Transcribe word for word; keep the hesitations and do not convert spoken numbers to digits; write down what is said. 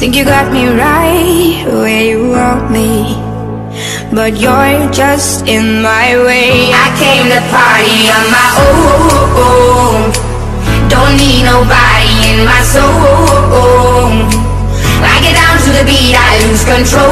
Think you got me right where you want me, but you're just in my way. I came to party on my own, don't need nobody in my soul. I get down to the beat, I lose control.